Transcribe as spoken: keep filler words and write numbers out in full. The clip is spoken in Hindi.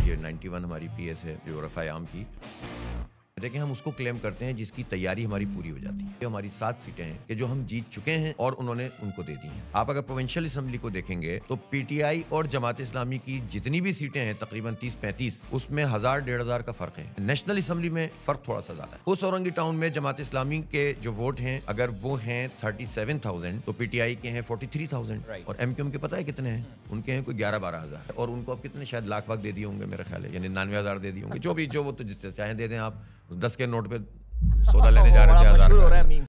ये नाइन्टी वन हमारी पी एस है जो रफ़ा आम की, लेकिन हम उसको क्लेम करते हैं जिसकी तैयारी हमारी पूरी हो जाती है। ये हमारी सात सीटें हैं कि जो हम जीत चुके हैं और उन्होंने उनको दे दी हैं। आप अगर प्रोविंशियल असेंबली को देखेंगे तो पीटीआई और जमात इस्लामी की जितनी भी सीटें हैं तकरीबन तीस पैंतीस, उसमें हजार डेढ़ हजार का फर्क है। नेशनल असेंबली में फर्क थोड़ा सा ज्यादा है। उस औरंगी टाउन में जमात इस्लामी के जो वोट हैं अगर वो हैं थर्टी सेवन थाउजेंड तो पीटीआई के हैं फोर्टी थ्री थाउजेंड और एमक्यूएम के पता है कितने हैं? उनके हैं कोई ग्यारह बारह हजार और उनको अब कितने शायद लाख वाख दे दिए होंगे मेरे ख्याल है, यानी निन्यानवे हजार दे दिए होंगे। जो भी जो वो तो चाहे दे दें, आप दस के नोट पे सौदा लेने जा रहे थे हजार का।